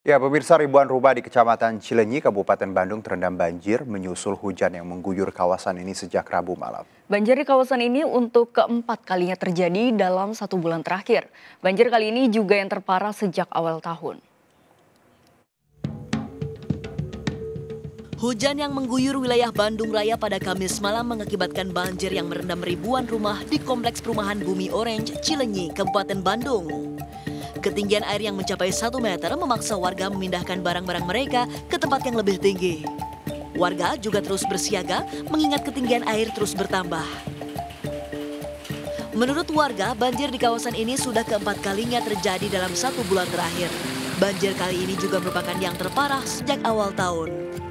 Ya, pemirsa, ribuan rumah di Kecamatan Cileunyi, Kabupaten Bandung terendam banjir menyusul hujan yang mengguyur kawasan ini sejak Rabu malam. Banjir di kawasan ini untuk keempat kalinya terjadi dalam 1 bulan terakhir. Banjir kali ini juga yang terparah sejak awal tahun. Hujan yang mengguyur wilayah Bandung Raya pada Kamis malam mengakibatkan banjir yang merendam ribuan rumah di Kompleks Perumahan Bumi Orange, Cileunyi, Kabupaten Bandung. Ketinggian air yang mencapai 1 meter memaksa warga memindahkan barang-barang mereka ke tempat yang lebih tinggi. Warga juga terus bersiaga mengingat ketinggian air terus bertambah. Menurut warga, banjir di kawasan ini sudah keempat kalinya terjadi dalam 1 bulan terakhir. Banjir kali ini juga merupakan yang terparah sejak awal tahun.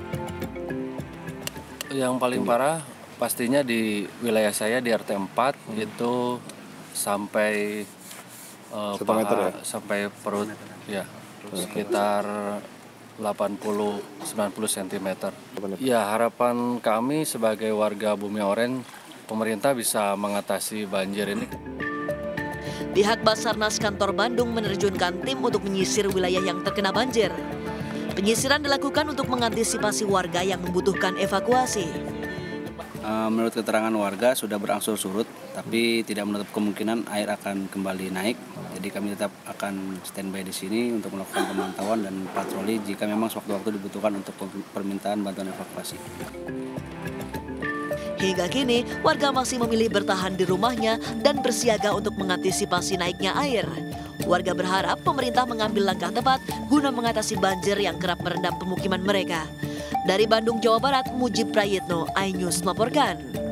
Yang paling parah pastinya di wilayah saya di RT 4 itu sampai meter ya? Sampai perut ya sekitar 80-90 cm. Ya, harapan kami sebagai warga Bumi Oren, pemerintah bisa mengatasi banjir ini. Pihak Basarnas Kantor Bandung menerjunkan tim untuk menyisir wilayah yang terkena banjir. Penyisiran dilakukan untuk mengantisipasi warga yang membutuhkan evakuasi. Menurut keterangan warga sudah berangsur surut, tapi tidak menutup kemungkinan air akan kembali naik. Jadi kami tetap akan standby di sini untuk melakukan pemantauan dan patroli jika memang sewaktu-waktu dibutuhkan untuk permintaan bantuan evakuasi. Hingga kini, warga masih memilih bertahan di rumahnya dan bersiaga untuk mengantisipasi naiknya air. Warga berharap pemerintah mengambil langkah tepat guna mengatasi banjir yang kerap merendam pemukiman mereka. Dari Bandung, Jawa Barat, Mujib Prayitno, iNews melaporkan.